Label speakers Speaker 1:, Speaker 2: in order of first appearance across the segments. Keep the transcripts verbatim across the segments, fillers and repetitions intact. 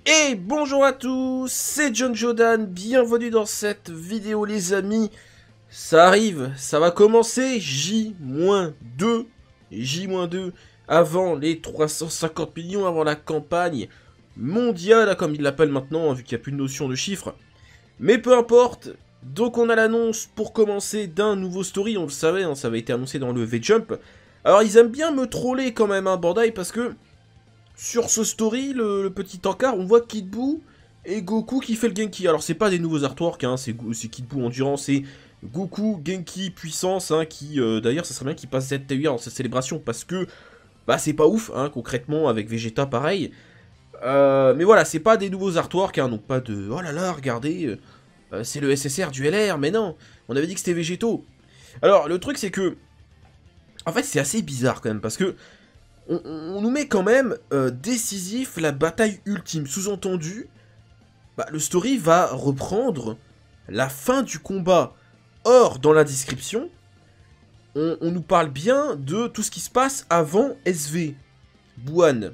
Speaker 1: Et bonjour à tous, c'est John Jodan, bienvenue dans cette vidéo les amis. Ça arrive, ça va commencer, J deux, J deux, avant les trois cent cinquante millions, avant la campagne mondiale, comme ils l'appellent maintenant, vu qu'il n'y a plus de notion de chiffres. Mais peu importe, donc on a l'annonce pour commencer d'un nouveau story, on le savait, hein, ça avait été annoncé dans le V-Jump. Alors ils aiment bien me troller quand même, hein, Bandai, parce que... sur ce story, le, le petit encart, on voit Kid Buu et Goku qui fait le Genki. Alors c'est pas des nouveaux artworks, hein, c'est Kid Buu Endurance, c'est Goku Genki Puissance, hein, qui euh, d'ailleurs ça serait bien qu'il passe Z T U R dans cette célébration, parce que bah c'est pas ouf, hein, concrètement, avec Vegeta pareil. Euh, mais voilà, c'est pas des nouveaux artworks, hein, donc pas de oh là là, regardez, euh, c'est le S S R du L R, mais non, on avait dit que c'était végétaux. Alors le truc c'est que, en fait c'est assez bizarre quand même, parce que On, on nous met quand même euh, décisif la bataille ultime. Sous-entendu, bah, le story va reprendre la fin du combat. Or, dans la description, on, on nous parle bien de tout ce qui se passe avant S V, Buan.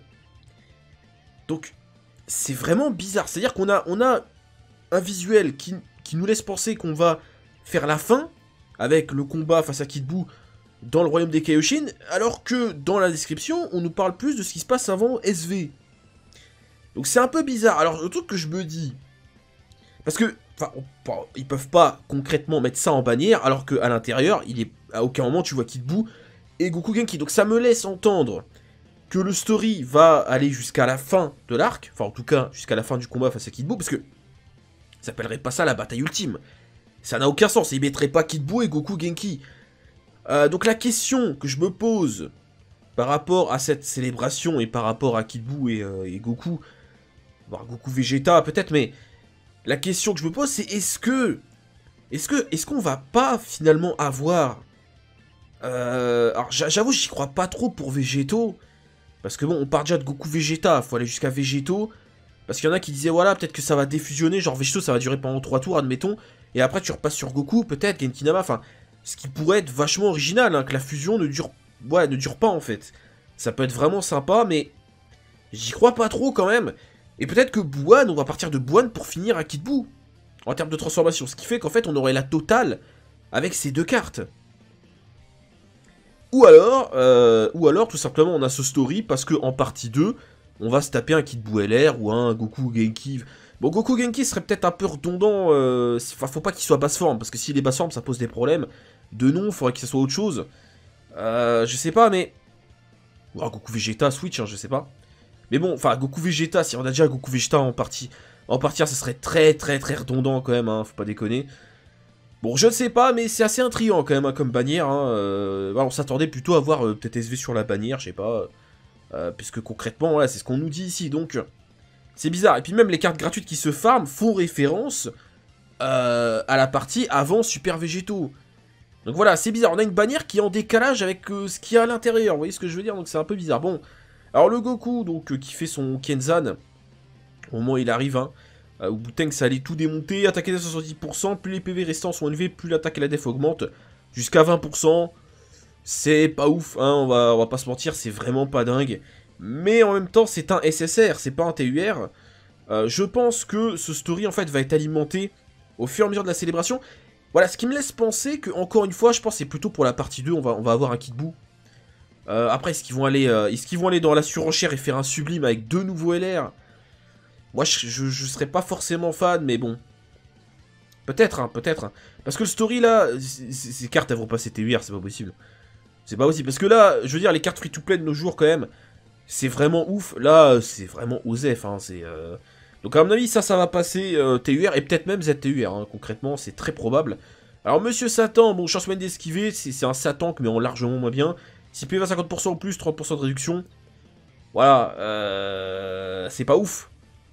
Speaker 1: Donc, c'est vraiment bizarre. C'est-à-dire qu'on a, on a un visuel qui, qui nous laisse penser qu'on va faire la fin, avec le combat face à Kid Buu, dans le royaume des Kaioshin, alors que dans la description, on nous parle plus de ce qui se passe avant S V. Donc c'est un peu bizarre. Alors le truc que je me dis, parce que, enfin, ils peuvent pas concrètement mettre ça en bannière, alors qu'à l'intérieur, il est à aucun moment tu vois Kid Buu et Goku Genki. Donc ça me laisse entendre que le story va aller jusqu'à la fin de l'arc, enfin en tout cas jusqu'à la fin du combat face à Kid Buu, parce que ça s'appellerait pas ça la bataille ultime. Ça n'a aucun sens. Ils mettraient pas Kid Buu et Goku Genki. Euh, donc la question que je me pose par rapport à cette célébration et par rapport à Kid Buu et, euh, et Goku, voire Goku Vegeta peut-être, mais la question que je me pose c'est est-ce que, est-ce que, est-ce qu'on va pas finalement avoir, euh, alors j'avoue j'y crois pas trop pour Végétaux, parce que bon on part déjà de Goku Vegeta, faut aller jusqu'à Végétaux, parce qu'il y en a qui disaient voilà peut-être que ça va défusionner, genre Végétaux ça va durer pendant trois tours admettons, et après tu repasses sur Goku peut-être, Genkinama, enfin... ce qui pourrait être vachement original, hein, que la fusion ne dure, ouais, ne dure pas en fait. Ça peut être vraiment sympa, mais j'y crois pas trop quand même. Et peut-être que Buan, on va partir de Buan pour finir à Kid Buu, en termes de transformation. Ce qui fait qu'en fait, on aurait la totale avec ces deux cartes. Ou alors, euh, ou alors tout simplement, on a ce story parce qu'en partie deux, on va se taper un Kid Buu L R ou un Goku Genki. Bon, Goku Genki serait peut-être un peu redondant, euh, enfin, faut pas qu'il soit basse forme, parce que s'il est basse forme, ça pose des problèmes. De nom, il faudrait que ça soit autre chose. Euh, je sais pas, mais... Oh, Goku Vegeta, Switch, hein, je sais pas. Mais bon, enfin, Goku Vegeta, si on a déjà Goku Vegeta en partie, en partir, ça serait très très très redondant quand même, hein, faut pas déconner. Bon, je ne sais pas, mais c'est assez intriguant quand même, hein, comme bannière. Hein, euh, voilà, on s'attendait plutôt à voir euh, peut-être S V sur la bannière, je sais pas. Euh, puisque concrètement, voilà, c'est ce qu'on nous dit ici, donc... c'est bizarre. Et puis même les cartes gratuites qui se farment font référence euh, à la partie avant Super Végétaux. Donc voilà, c'est bizarre. On a une bannière qui est en décalage avec euh, ce qu'il y a à l'intérieur. Vous voyez ce que je veux dire? Donc c'est un peu bizarre. Bon, alors le Goku, donc euh, qui fait son Kenzan, au moment où il arrive, hein, euh, où Buteng ça allait tout démonter, attaquer à soixante-dix pour cent, plus les P V restants sont élevés, plus l'attaque et la def augmentent, jusqu'à vingt pour cent. C'est pas ouf, hein, on va, on va pas se mentir, c'est vraiment pas dingue. Mais en même temps, c'est un S S R, c'est pas un T U R. Euh, je pense que ce story, en fait, va être alimenté au fur et à mesure de la célébration. Voilà, ce qui me laisse penser que, encore une fois, je pense que c'est plutôt pour la partie deux, on va, on va avoir un Kid Buu. Euh, après, est-ce qu'ils vont aller, euh, est-ce qu'ils vont aller dans la surenchère et faire un sublime avec deux nouveaux L R? Moi, je, je, je serais pas forcément fan, mais bon. Peut-être, hein, peut-être. Hein. Parce que le story, là, ces cartes, elles vont passer T U R, c'est pas possible. C'est pas possible. Parce que là, je veux dire, les cartes free-to-play de nos jours, quand même, c'est vraiment ouf. Là, c'est vraiment osef, hein, c'est... Euh... Donc à mon avis, ça, ça va passer euh, T U R et peut-être même Z T U R, hein, concrètement, c'est très probable. Alors Monsieur Satan, bon, chance moyenne d'esquiver, c'est un Satan mais en largement moins bien. Si P V à cinquante pour cent en plus, trente pour cent de réduction. Voilà, euh, c'est pas ouf.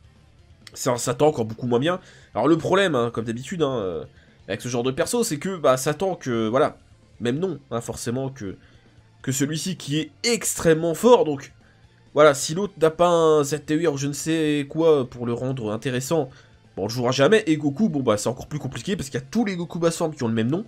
Speaker 1: C'est un Satan encore beaucoup moins bien. Alors le problème, hein, comme d'habitude, hein, euh, avec ce genre de perso, c'est que bah, Satan, que, voilà, même non, hein, forcément, que, que celui-ci qui est extrêmement fort, donc... Voilà, si l'autre n'a pas un Z T U R ou je ne sais quoi pour le rendre intéressant, bon, on le jouera jamais. Et Goku, bon bah c'est encore plus compliqué parce qu'il y a tous les Goku basse forme qui ont le même nom.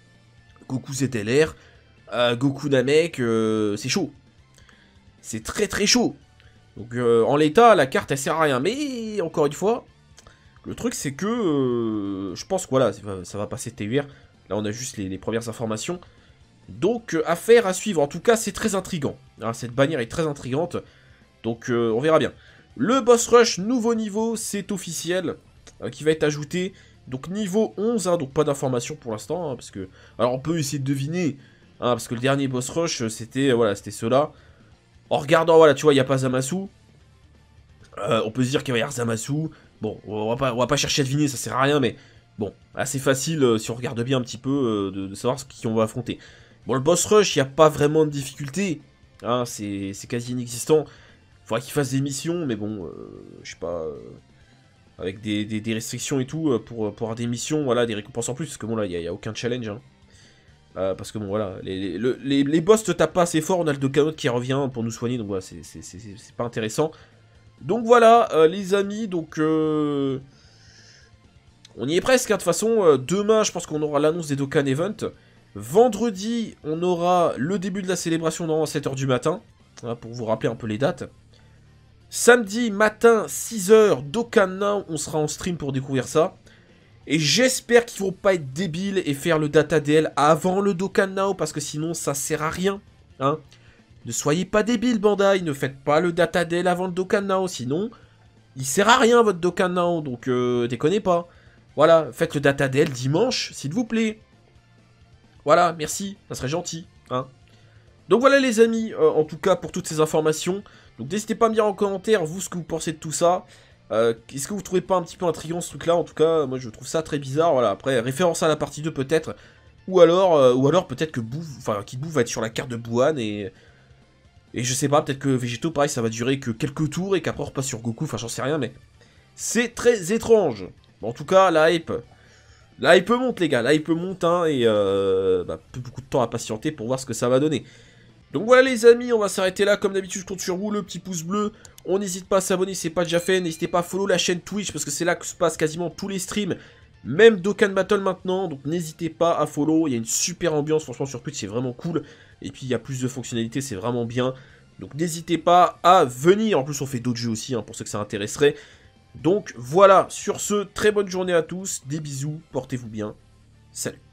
Speaker 1: Goku Z L R, euh, Goku Namek, euh, c'est chaud. C'est très très chaud. Donc euh, en l'état, la carte elle sert à rien. Mais encore une fois, le truc c'est que euh, je pense que voilà, ça va, ça va passer T U R. Là on a juste les, les premières informations. Donc euh, affaire à suivre. En tout cas c'est très intriguant. Hein, cette bannière est très intrigante. Donc euh, on verra bien. Le boss rush nouveau niveau, c'est officiel. Euh, qui va être ajouté. Donc niveau onze, hein, donc pas d'informations pour l'instant. Hein, parce que. Alors on peut essayer de deviner. Hein, parce que le dernier boss rush c'était. Voilà, c'était ceux-là. En regardant, voilà, tu vois, il n'y a pas Zamasu. Euh, on peut se dire qu'il va y avoir Zamasu. Bon, on va pas, on va pas chercher à deviner, ça sert à rien, mais bon, assez facile euh, si on regarde bien un petit peu euh, de, de savoir ce qu'on va affronter. Bon, le boss rush, il n'y a pas vraiment de difficulté. Hein, c'est quasi inexistant. Il faudrait qu'il fasse des missions, mais bon, euh, je sais pas. Euh, avec des, des, des restrictions et tout, euh, pour, pour avoir des missions, voilà, des récompenses en plus, parce que bon, là, il n'y a, a aucun challenge. Hein. Euh, parce que bon voilà, les, les, les, les boss te tapent pas assez fort, on a le Dokkanot qui revient pour nous soigner, donc voilà, c'est pas intéressant. Donc voilà, euh, les amis, donc euh, on y est presque, hein, de toute façon, euh, demain je pense qu'on aura l'annonce des Dokkan Event. Vendredi, on aura le début de la célébration dans sept heures du matin, hein, pour vous rappeler un peu les dates. Samedi matin, six heures, Dokkan Now, on sera en stream pour découvrir ça. Et j'espère qu'ils vont pas être débiles et faire le Data D L avant le Dokkan Now, parce que sinon ça sert à rien. Hein. Ne soyez pas débiles, Bandai, ne faites pas le Data D L avant le Dokkan Now, sinon il sert à rien votre Dokkan Now, donc euh, déconnez pas. Voilà, faites le Data D L dimanche, s'il vous plaît. Voilà, merci, ça serait gentil. Hein. Donc voilà les amis, euh, en tout cas pour toutes ces informations. Donc n'hésitez pas à me dire en commentaire, vous, ce que vous pensez de tout ça. Euh, Est-ce que vous trouvez pas un petit peu intriguant ce truc là? En tout cas moi je trouve ça très bizarre. Voilà, après référence à la partie deux peut-être. Ou alors euh, ou alors peut-être que Boo, enfin Kid Boo va être sur la carte de Buan. Et Et je sais pas, peut-être que Végéto pareil ça va durer que quelques tours. Et qu'après on repasse sur Goku, enfin j'en sais rien. Mais c'est très étrange. Bon, en tout cas la hype La hype monte les gars, la hype monte hein, et euh, bah, peu beaucoup de temps à patienter pour voir ce que ça va donner. Donc voilà les amis, on va s'arrêter là, comme d'habitude je compte sur vous, le petit pouce bleu, on n'hésite pas à s'abonner si c'est pas déjà fait, n'hésitez pas à follow la chaîne Twitch parce que c'est là que se passent quasiment tous les streams, même Dokkan Battle maintenant, donc n'hésitez pas à follow, il y a une super ambiance franchement sur Twitch, c'est vraiment cool, et puis il y a plus de fonctionnalités, c'est vraiment bien, donc n'hésitez pas à venir, en plus on fait d'autres jeux aussi hein, pour ceux que ça intéresserait, donc voilà, sur ce, très bonne journée à tous, des bisous, portez-vous bien, salut.